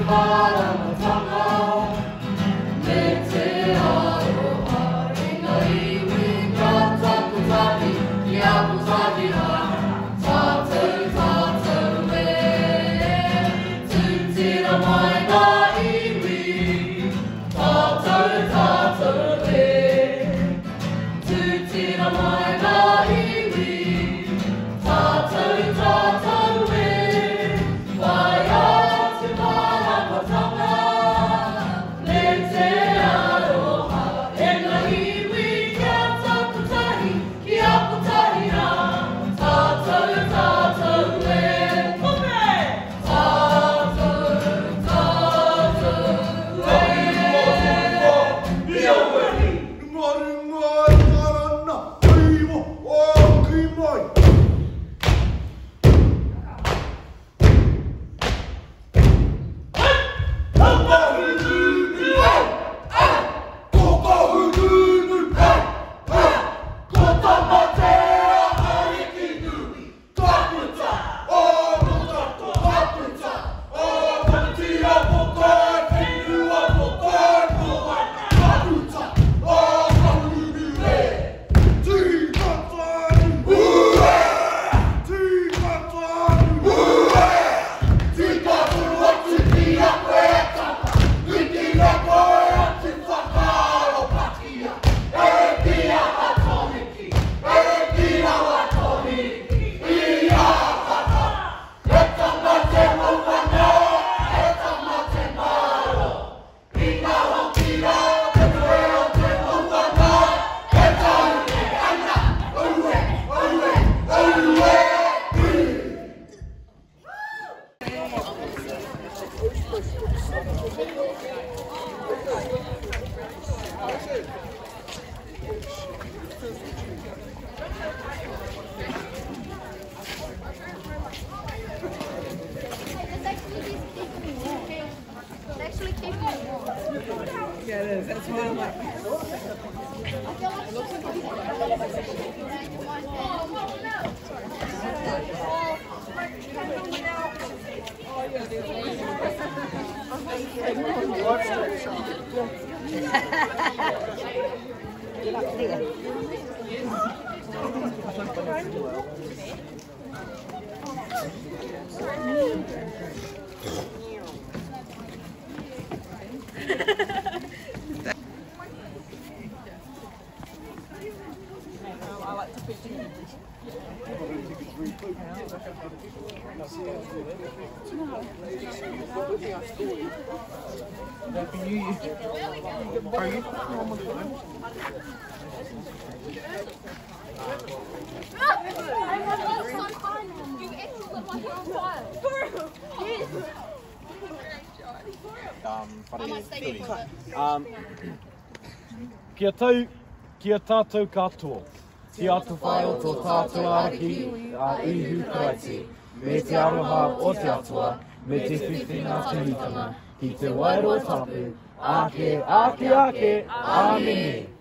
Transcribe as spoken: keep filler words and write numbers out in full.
Yeah, it is. That's why I'm like. Get up there. I like to picture you. Happy New Year. Are you? Um, kia tau, kia tātou katoa. Te atu whāro tō tātou araki a ihu karaiti. Me te aroha o te atua, me te whiwhina tinitanga. Ki te wairo tapu, ake, ake, ake, āmene.